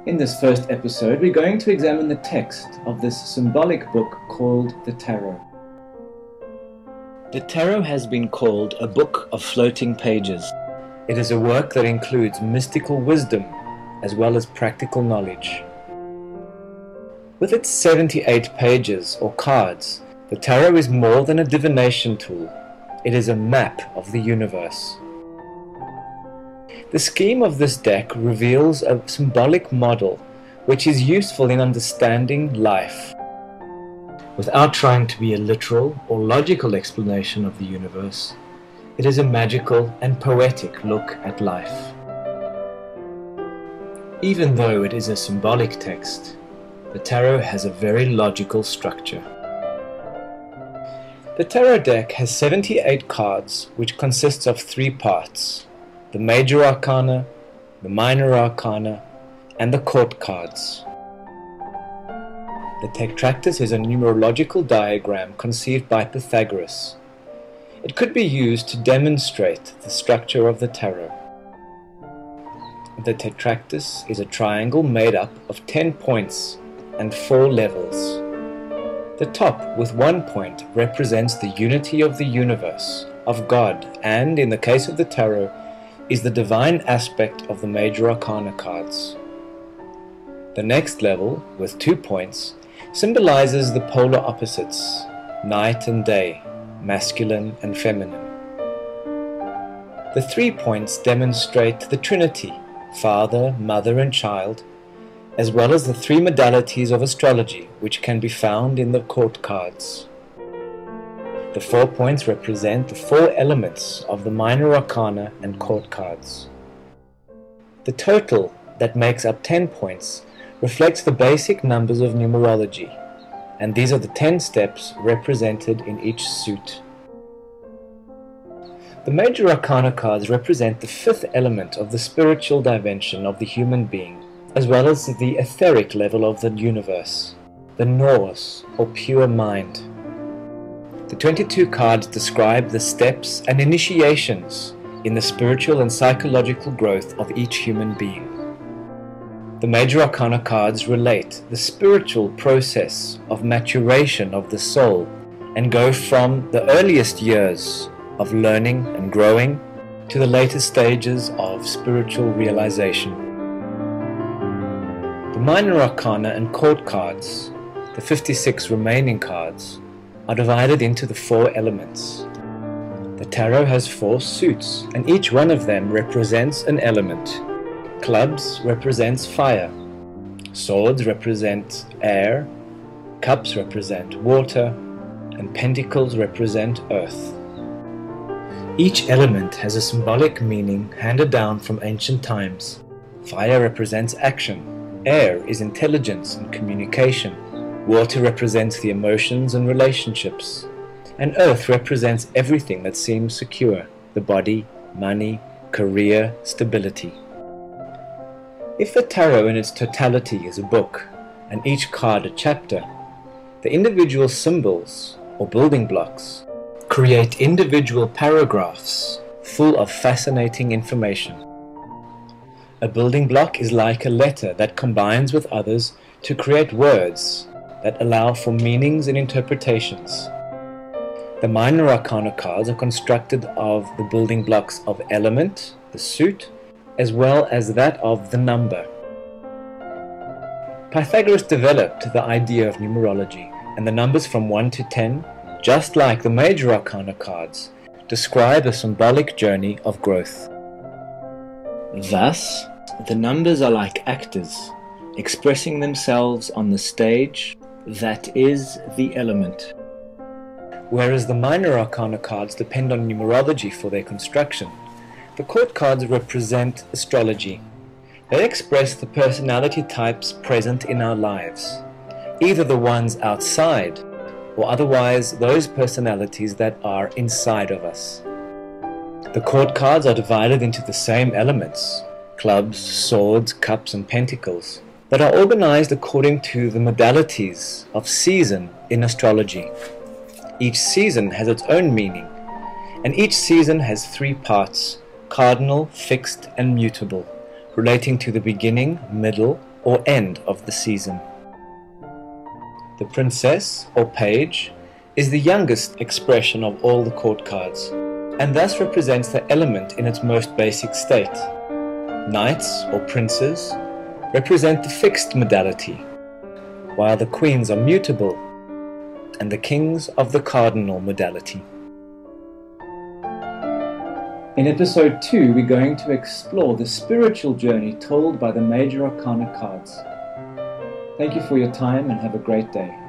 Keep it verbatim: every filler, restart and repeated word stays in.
In this first episode, we're going to examine the text of this symbolic book called the Tarot. The Tarot has been called a book of floating pages. It is a work that includes mystical wisdom as well as practical knowledge. With its seventy-eight pages or cards, the Tarot is more than a divination tool. It is a map of the universe. The scheme of this deck reveals a symbolic model which is useful in understanding life. Without trying to be a literal or logical explanation of the universe, it is a magical and poetic look at life. Even though it is a symbolic text, the Tarot has a very logical structure. The Tarot deck has seventy-eight cards which consists of three parts: the major arcana, the minor arcana, and the court cards. The Tetractis is a numerological diagram conceived by Pythagoras. It could be used to demonstrate the structure of the Tarot. The Tetractis is a triangle made up of ten points and four levels. The top with one point represents the unity of the universe, of God, and in the case of the Tarot, is the divine aspect of the major arcana cards. The next level, with two points, symbolizes the polar opposites, night and day, masculine and feminine. The three points demonstrate the Trinity, Father, Mother and Child, as well as the three modalities of astrology which can be found in the court cards. The four points represent the four elements of the minor arcana and court cards. The total that makes up ten points reflects the basic numbers of numerology, and these are the ten steps represented in each suit. The major arcana cards represent the fifth element of the spiritual dimension of the human being, as well as the etheric level of the universe, the nous, or pure mind. The twenty-two cards describe the steps and initiations in the spiritual and psychological growth of each human being. The major arcana cards relate the spiritual process of maturation of the soul and go from the earliest years of learning and growing to the later stages of spiritual realization. The minor arcana and court cards, the fifty-six remaining cards, are divided into the four elements. The Tarot has four suits, and each one of them represents an element. Clubs represents fire, swords represent air, cups represent water, and pentacles represent earth. Each element has a symbolic meaning handed down from ancient times. Fire represents action, air is intelligence and communication, water represents the emotions and relationships, and earth represents everything that seems secure, the body, money, career, stability. If the Tarot in its totality is a book, and each card a chapter, the individual symbols, or building blocks, create individual paragraphs full of fascinating information. A building block is like a letter that combines with others to create words that allow for meanings and interpretations. The minor arcana cards are constructed of the building blocks of element, the suit, as well as that of the number. Pythagoras developed the idea of numerology, and the numbers from one to ten, just like the major arcana cards, describe a symbolic journey of growth. Thus, the numbers are like actors, expressing themselves on the stage that is the element. Whereas the minor arcana cards depend on numerology for their construction, the court cards represent astrology. They express the personality types present in our lives, either the ones outside or otherwise those personalities that are inside of us. The court cards are divided into the same elements, clubs, swords, cups and pentacles, that are organized according to the modalities of season in astrology. Each season has its own meaning, and each season has three parts: cardinal, fixed, and mutable, relating to the beginning, middle, or end of the season. The princess, or page, is the youngest expression of all the court cards, and thus represents the element in its most basic state. Knights, or princes, represent the fixed modality, while the queens are mutable, and the kings of the cardinal modality. In episode two, we're going to explore the spiritual journey told by the major arcana cards. Thank you for your time and have a great day.